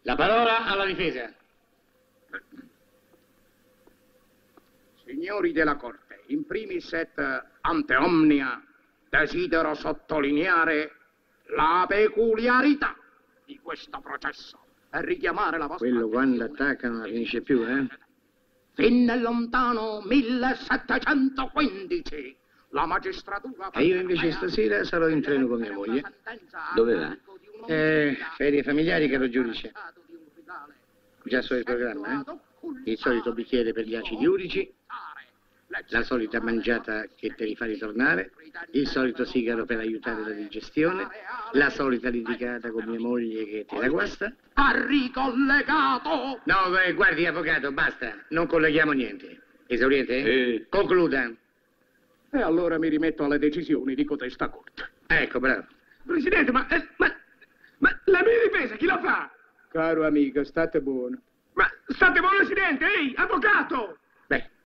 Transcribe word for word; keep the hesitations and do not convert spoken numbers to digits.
La parola alla difesa. Signori della Corte, in primis et ante omnia desidero sottolineare la peculiarità di questo processo e richiamare la vostra Quello quando attaccano non finisce più, eh? Fin nel lontano millesettecentoquindici la magistratura... E io invece stasera sarò in treno con mia moglie. Dove va? Eh, ferie familiari, caro giudice. Già so il programma, eh? Il solito bicchiere per gli acidi urici, la solita mangiata che te li fa ritornare, il solito sigaro per aiutare la digestione, la solita litigata con mia moglie che te la guasta. Ha ricollegato! No, eh, guardi, avvocato, basta, non colleghiamo niente. Esauriente? Eh. Concluda. E allora mi rimetto alle decisioni di cotesta Corte. Ecco, bravo. Presidente, ma, eh, ma, ma la mia difesa chi la fa? Caro amico, state buono. Ma state buono, Presidente, ehi, avvocato!